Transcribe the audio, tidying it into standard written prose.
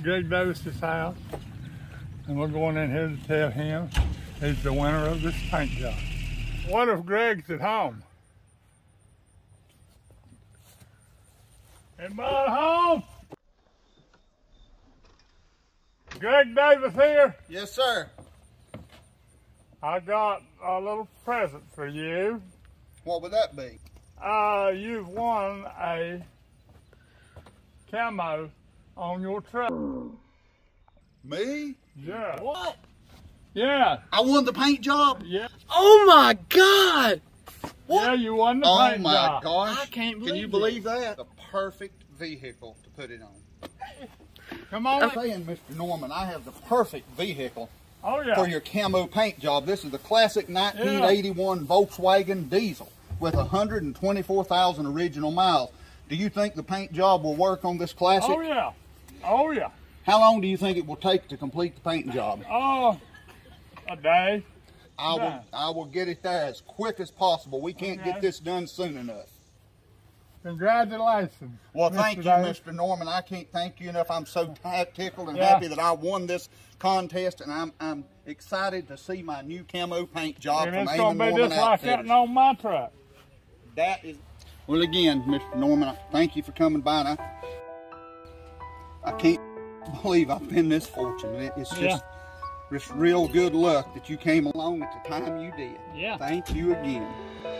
Greg Davis's house, and we're going in here to tell him he's the winner of this paint job. What if Greg's at home? Anybody at home? Greg Davis here. Yes, sir. I got a little present for you. What would that be? You've won a camo on your truck. Me? Yeah. What? Yeah. I won the paint job? Yeah. Oh my God! What? Yeah, you won the Oh paint my job. gosh. I can't believe Can you believe that? The perfect vehicle to put it on. Come on. I'm saying, Mr. Norman, I have the perfect vehicle Oh yeah. for your camo paint job. This is the classic 1981 Volkswagen diesel with 124,000 original miles. Do you think the paint job will work on this classic? Oh yeah. Oh yeah. How long do you think it will take to complete the paint job? Oh, a day. I will get it there as quick as possible. We can't Okay. get this done soon enough. Congratulations. Well, Mr. thank you, Davis. Mr. Norman. I can't thank you enough. I'm so tickled and Yeah. happy that I won this contest, and I'm excited to see my new camo paint job And from it's Amon gonna be Norman just like that Outfitters. on my truck. That is. Well, again, Mr. Norman, thank you for coming by. And I can't believe I've been this fortunate. It's just real good luck that you came along at the time you did. Yeah. Thank you again.